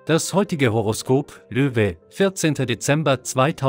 Das heutige Horoskop, Löwe, 14. Dezember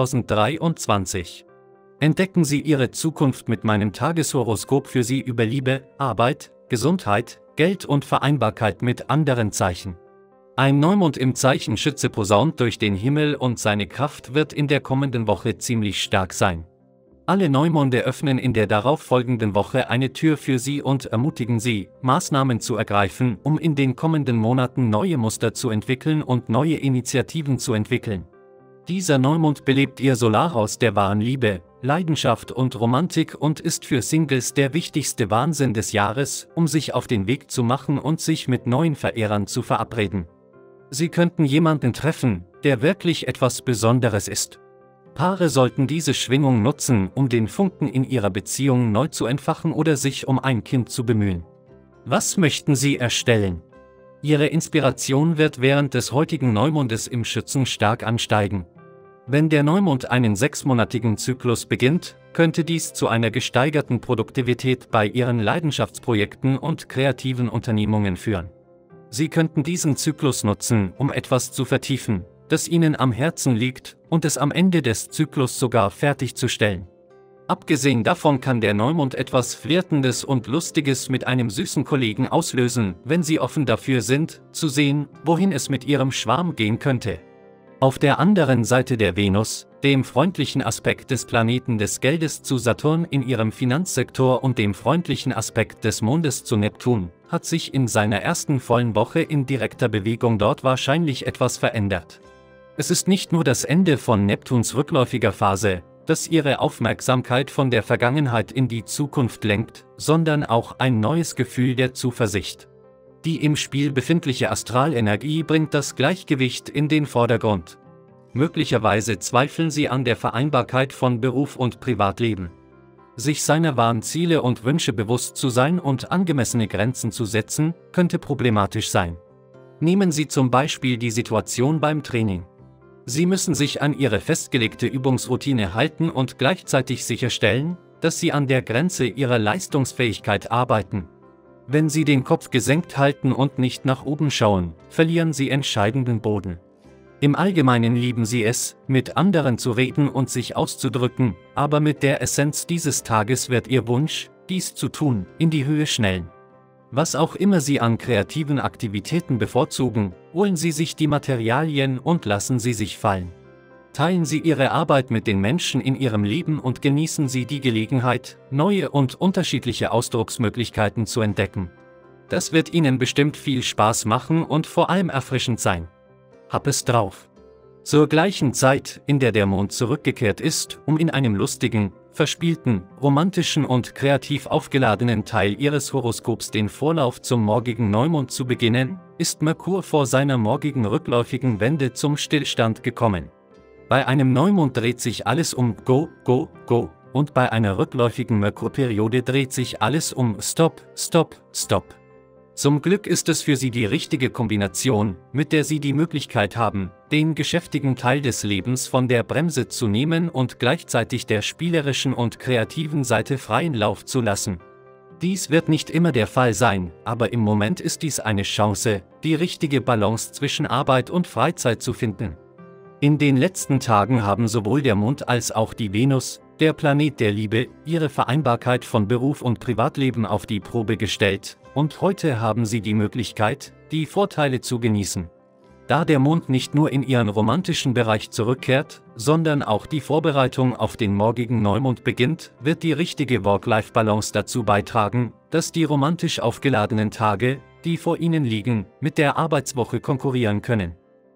2023. Entdecken Sie Ihre Zukunft mit meinem Tageshoroskop für Sie über Liebe, Arbeit, Gesundheit, Geld und Vereinbarkeit mit anderen Zeichen. Ein Neumond im Zeichen Schütze posaunt durch den Himmel und seine Kraft wird in der kommenden Woche ziemlich stark sein. Alle Neumonde öffnen in der darauffolgenden Woche eine Tür für Sie und ermutigen Sie, Maßnahmen zu ergreifen, um in den kommenden Monaten neue Muster zu entwickeln und neue Initiativen zu entwickeln. Dieser Neumond belebt Ihr Solarhaus der wahren Liebe, Leidenschaft und Romantik und ist für Singles der wichtigste Wahnsinn des Jahres, um sich auf den Weg zu machen und sich mit neuen Verehrern zu verabreden. Sie könnten jemanden treffen, der wirklich etwas Besonderes ist. Paare sollten diese Schwingung nutzen, um den Funken in ihrer Beziehung neu zu entfachen oder sich um ein Kind zu bemühen. Was möchten Sie erstellen? Ihre Inspiration wird während des heutigen Neumondes im Schützen stark ansteigen. Wenn der Neumond einen 6-monatigen Zyklus beginnt, könnte dies zu einer gesteigerten Produktivität bei Ihren Leidenschaftsprojekten und kreativen Unternehmungen führen. Sie könnten diesen Zyklus nutzen, um etwas zu vertiefen, das Ihnen am Herzen liegt, und es am Ende des Zyklus sogar fertigzustellen. Abgesehen davon kann der Neumond etwas Flirtendes und Lustiges mit einem süßen Kollegen auslösen, wenn Sie offen dafür sind, zu sehen, wohin es mit Ihrem Schwarm gehen könnte. Auf der anderen Seite der Venus, dem freundlichen Aspekt des Planeten des Geldes zu Saturn in Ihrem Finanzsektor und dem freundlichen Aspekt des Mondes zu Neptun, hat sich in seiner ersten vollen Woche in direkter Bewegung dort wahrscheinlich etwas verändert. Es ist nicht nur das Ende von Neptuns rückläufiger Phase, das Ihre Aufmerksamkeit von der Vergangenheit in die Zukunft lenkt, sondern auch ein neues Gefühl der Zuversicht. Die im Spiel befindliche Astralenergie bringt das Gleichgewicht in den Vordergrund. Möglicherweise zweifeln Sie an der Vereinbarkeit von Beruf und Privatleben. Sich seiner wahren Ziele und Wünsche bewusst zu sein und angemessene Grenzen zu setzen, könnte problematisch sein. Nehmen Sie zum Beispiel die Situation beim Training. Sie müssen sich an Ihre festgelegte Übungsroutine halten und gleichzeitig sicherstellen, dass Sie an der Grenze Ihrer Leistungsfähigkeit arbeiten. Wenn Sie den Kopf gesenkt halten und nicht nach oben schauen, verlieren Sie entscheidenden Boden. Im Allgemeinen lieben Sie es, mit anderen zu reden und sich auszudrücken, aber mit der Essenz dieses Tages wird Ihr Wunsch, dies zu tun, in die Höhe schnellen. Was auch immer Sie an kreativen Aktivitäten bevorzugen, holen Sie sich die Materialien und lassen Sie sich fallen. Teilen Sie Ihre Arbeit mit den Menschen in Ihrem Leben und genießen Sie die Gelegenheit, neue und unterschiedliche Ausdrucksmöglichkeiten zu entdecken. Das wird Ihnen bestimmt viel Spaß machen und vor allem erfrischend sein. Hab es drauf! Zur gleichen Zeit, in der der Mond zurückgekehrt ist, um in einem lustigen, verspielten, romantischen und kreativ aufgeladenen Teil Ihres Horoskops den Vorlauf zum morgigen Neumond zu beginnen, ist Merkur vor seiner morgigen rückläufigen Wende zum Stillstand gekommen. Bei einem Neumond dreht sich alles um Go, Go, Go, und bei einer rückläufigen Merkurperiode dreht sich alles um Stop, Stop, Stop. Zum Glück ist es für Sie die richtige Kombination, mit der Sie die Möglichkeit haben, den geschäftigen Teil des Lebens von der Bremse zu nehmen und gleichzeitig der spielerischen und kreativen Seite freien Lauf zu lassen. Dies wird nicht immer der Fall sein, aber im Moment ist dies eine Chance, die richtige Balance zwischen Arbeit und Freizeit zu finden. In den letzten Tagen haben sowohl der Mond als auch die Venus, der Planet der Liebe, ihre Vereinbarkeit von Beruf und Privatleben auf die Probe gestellt, und heute haben Sie die Möglichkeit, die Vorteile zu genießen. Da der Mond nicht nur in Ihren romantischen Bereich zurückkehrt, sondern auch die Vorbereitung auf den morgigen Neumond beginnt, wird die richtige Work-Life-Balance dazu beitragen, dass die romantisch aufgeladenen Tage, die vor Ihnen liegen, mit der Arbeitswoche konkurrieren können.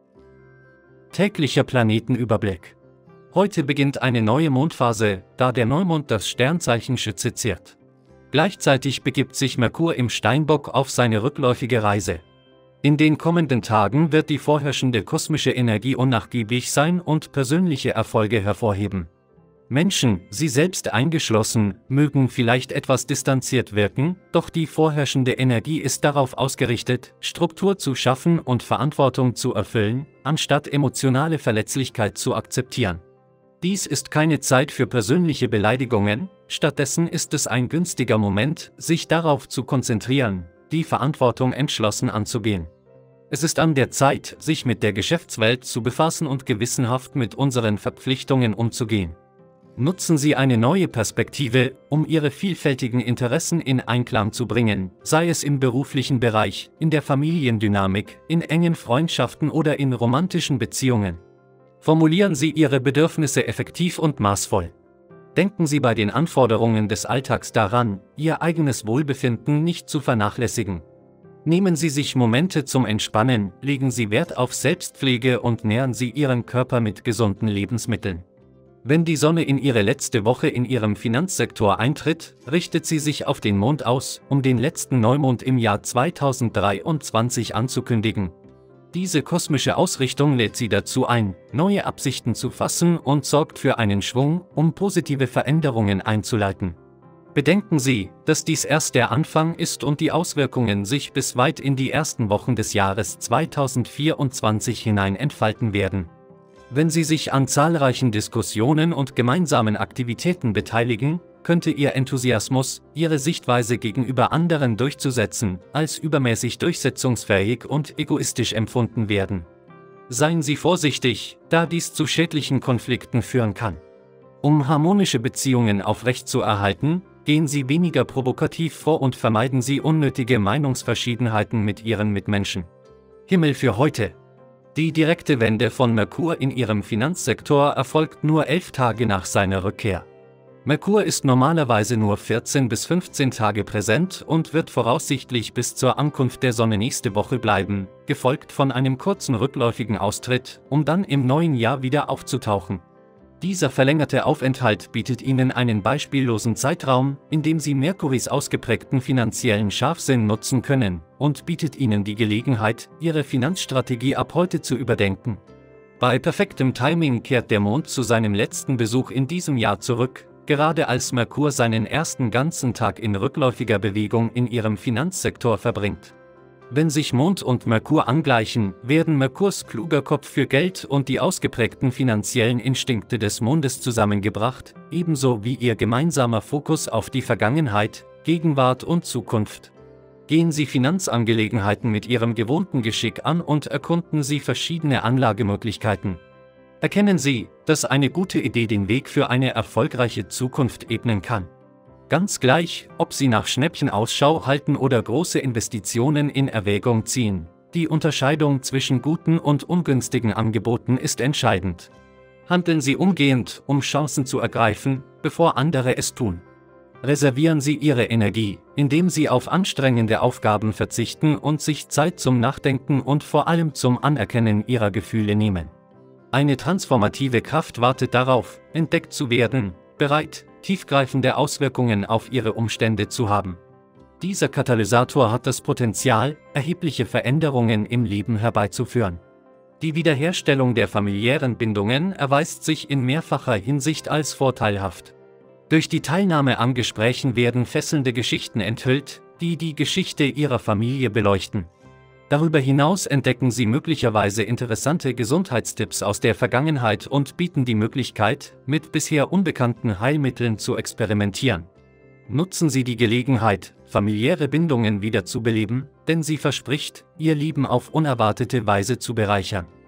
Täglicher Planetenüberblick. Heute beginnt eine neue Mondphase, da der Neumond das Sternzeichen Schütze ziert. Gleichzeitig begibt sich Merkur im Steinbock auf seine rückläufige Reise. In den kommenden Tagen wird die vorherrschende kosmische Energie unnachgiebig sein und persönliche Erfolge hervorheben. Menschen, Sie selbst eingeschlossen, mögen vielleicht etwas distanziert wirken, doch die vorherrschende Energie ist darauf ausgerichtet, Struktur zu schaffen und Verantwortung zu erfüllen, anstatt emotionale Verletzlichkeit zu akzeptieren. Dies ist keine Zeit für persönliche Beleidigungen, stattdessen ist es ein günstiger Moment, sich darauf zu konzentrieren, die Verantwortung entschlossen anzugehen. Es ist an der Zeit, sich mit der Geschäftswelt zu befassen und gewissenhaft mit unseren Verpflichtungen umzugehen. Nutzen Sie eine neue Perspektive, um Ihre vielfältigen Interessen in Einklang zu bringen, sei es im beruflichen Bereich, in der Familiendynamik, in engen Freundschaften oder in romantischen Beziehungen. Formulieren Sie Ihre Bedürfnisse effektiv und maßvoll. Denken Sie bei den Anforderungen des Alltags daran, Ihr eigenes Wohlbefinden nicht zu vernachlässigen. Nehmen Sie sich Momente zum Entspannen, legen Sie Wert auf Selbstpflege und nähren Sie Ihren Körper mit gesunden Lebensmitteln. Wenn die Sonne in ihre letzte Woche in Ihrem Finanzsektor eintritt, richtet sie sich auf den Mond aus, um den letzten Neumond im Jahr 2023 anzukündigen. Diese kosmische Ausrichtung lädt Sie dazu ein, neue Absichten zu fassen und sorgt für einen Schwung, um positive Veränderungen einzuleiten. Bedenken Sie, dass dies erst der Anfang ist und die Auswirkungen sich bis weit in die ersten Wochen des Jahres 2024 hinein entfalten werden. Wenn Sie sich an zahlreichen Diskussionen und gemeinsamen Aktivitäten beteiligen, könnte Ihr Enthusiasmus, Ihre Sichtweise gegenüber anderen durchzusetzen, als übermäßig durchsetzungsfähig und egoistisch empfunden werden. Seien Sie vorsichtig, da dies zu schädlichen Konflikten führen kann. Um harmonische Beziehungen aufrechtzuerhalten, gehen Sie weniger provokativ vor und vermeiden Sie unnötige Meinungsverschiedenheiten mit Ihren Mitmenschen. Himmel für heute. Die direkte Wende von Merkur in Ihrem Finanzsektor erfolgt nur 11 Tage nach seiner Rückkehr. Merkur ist normalerweise nur 14 bis 15 Tage präsent und wird voraussichtlich bis zur Ankunft der Sonne nächste Woche bleiben, gefolgt von einem kurzen rückläufigen Austritt, um dann im neuen Jahr wieder aufzutauchen. Dieser verlängerte Aufenthalt bietet Ihnen einen beispiellosen Zeitraum, in dem Sie Merkuris ausgeprägten finanziellen Scharfsinn nutzen können, und bietet Ihnen die Gelegenheit, Ihre Finanzstrategie ab heute zu überdenken. Bei perfektem Timing kehrt der Mond zu seinem letzten Besuch in diesem Jahr zurück, gerade als Merkur seinen ersten ganzen Tag in rückläufiger Bewegung in Ihrem Finanzsektor verbringt. Wenn sich Mond und Merkur angleichen, werden Merkurs kluger Kopf für Geld und die ausgeprägten finanziellen Instinkte des Mondes zusammengebracht, ebenso wie ihr gemeinsamer Fokus auf die Vergangenheit, Gegenwart und Zukunft. Gehen Sie Finanzangelegenheiten mit Ihrem gewohnten Geschick an und erkunden Sie verschiedene Anlagemöglichkeiten. Erkennen Sie, dass eine gute Idee den Weg für eine erfolgreiche Zukunft ebnen kann. Ganz gleich, ob Sie nach Schnäppchen Ausschau halten oder große Investitionen in Erwägung ziehen, die Unterscheidung zwischen guten und ungünstigen Angeboten ist entscheidend. Handeln Sie umgehend, um Chancen zu ergreifen, bevor andere es tun. Reservieren Sie Ihre Energie, indem Sie auf anstrengende Aufgaben verzichten und sich Zeit zum Nachdenken und vor allem zum Anerkennen Ihrer Gefühle nehmen. Eine transformative Kraft wartet darauf, entdeckt zu werden, bereit, tiefgreifende Auswirkungen auf Ihre Umstände zu haben. Dieser Katalysator hat das Potenzial, erhebliche Veränderungen im Leben herbeizuführen. Die Wiederherstellung der familiären Bindungen erweist sich in mehrfacher Hinsicht als vorteilhaft. Durch die Teilnahme an Gesprächen werden fesselnde Geschichten enthüllt, die die Geschichte Ihrer Familie beleuchten. Darüber hinaus entdecken Sie möglicherweise interessante Gesundheitstipps aus der Vergangenheit und bieten die Möglichkeit, mit bisher unbekannten Heilmitteln zu experimentieren. Nutzen Sie die Gelegenheit, familiäre Bindungen wieder zu beleben, denn sie verspricht, Ihr Leben auf unerwartete Weise zu bereichern.